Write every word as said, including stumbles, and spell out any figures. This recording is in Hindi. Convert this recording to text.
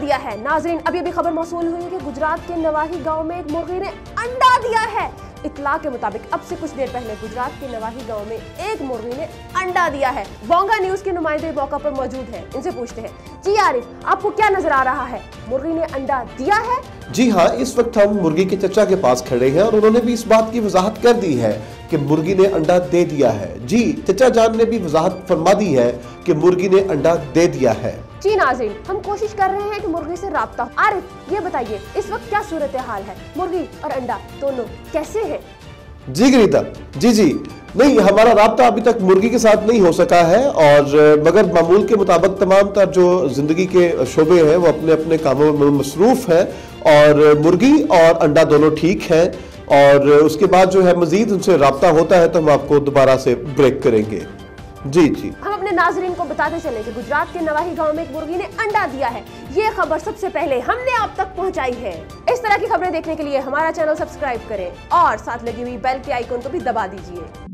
दिया है। नाजरीन, अभी अभी खबर मौसूल हुई है कि गुजरात के नवाही गांव में एक मुर्गी ने अंडा दिया है। इत्तला के मुताबिक अब से कुछ देर पहले गुजरात के नवाही गांव में एक मुर्गी ने अंडा दिया है। बोंगा न्यूज के नुमाइंदे मौका पर मौजूद है, इनसे पूछते हैं। जी आरिफ, आपको क्या नजर आ रहा है, मुर्गी ने अंडा दिया है? जी हाँ, इस वक्त हम मुर्गी के चचा के पास खड़े हैं और उन्होंने भी इस बात की वजाहत कर दी है कि मुर्गी ने अंडा दे दिया है। जी, चचा जान ने भी वजाहत फरमा दी है कि मुर्गी ने अंडा दे दिया है। जी नाज़रीन, हम कोशिश कर रहे हैं कि मुर्गी से राब्ता हो। आरिफ, ये बताइए इस वक्त क्या सूरत हाल है, मुर्गी और अंडा दोनों कैसे है? जी गरीता, जी जी नहीं, हमारा राब्ता अभी तक मुर्गी के साथ नहीं हो सका है, और मगर मामूल के मुताबिक तमाम तर जो जिंदगी के शोबे हैं वो अपने अपने कामों में मसरूफ है, और मुर्गी और अंडा दोनों ठीक है। और उसके बाद जो है मजीद उनसे राब्ता होता है तो हम आपको दोबारा से ब्रेक करेंगे। जी जी हम अपने नाजरीन को बताते चले कि गुजरात के नवाही गांव में एक मुर्गी ने अंडा दिया है। ये खबर सबसे पहले हमने आप तक पहुंचाई है। इस तरह की खबरें देखने के लिए हमारा चैनल सब्सक्राइब करें और साथ लगी हुई बेल के आइकन को भी दबा दीजिए।